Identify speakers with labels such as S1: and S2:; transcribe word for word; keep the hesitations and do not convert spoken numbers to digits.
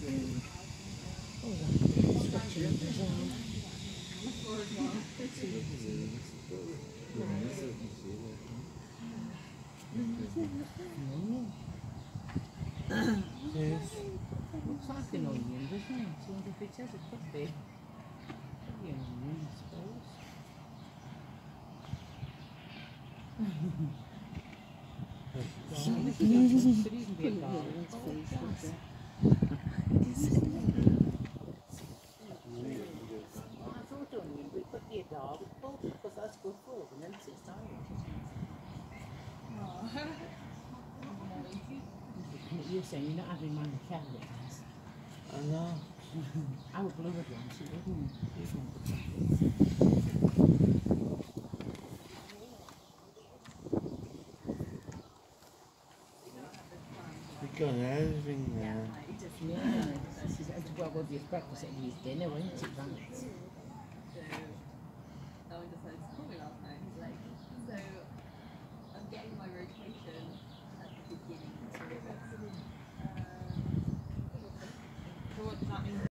S1: Yes.
S2: Looks like an onion, doesn't it? I wonder if it says it could be. Could be an onion, I suppose. Could even be a garlic. I thought onion, but it could be a garlic bulb because that's good for them, and it's Irish, isn't it? You're saying you're not having mine carrots.
S1: I know.
S2: I would love it once, it wouldn't.
S1: We've got everything now.
S2: Yeah, well, well, it's breakfast, it'll be his dinner, won't it?